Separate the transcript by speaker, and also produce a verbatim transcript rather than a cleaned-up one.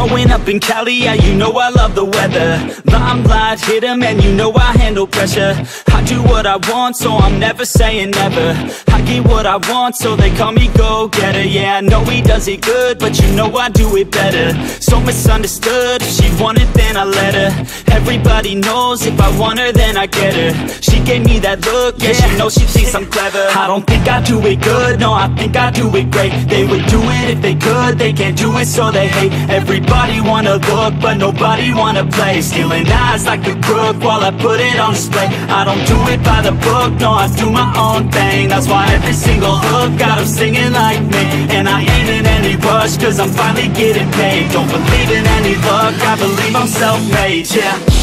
Speaker 1: Growing up in Cali, yeah, you know I love the weather. Limelight, hit 'em, and you know I handle pressure. I do what I want, so I'm never saying never. I get what I want, so they call me go-getter. Yeah, I know he does it good, but you know I do it better. So misunderstood, if she wanted, then I let her. Everybody knows if I want her, then I get her. She gave me that look, yeah, she knows she thinks I'm clever. I don't think I do it good, no, I think I do it great. They would do it if they could, they can't do it, so they hate. Everybody wanna look, but nobody wanna play. Stealing eyes like a crook while I put it on display. I don't do it by the book, no, I do my own thing. That's why every single hook got 'em singing like me. And I ain't in any rush, cause I'm finally getting paid. Don't believe in any luck, I believe I'm self-made, yeah.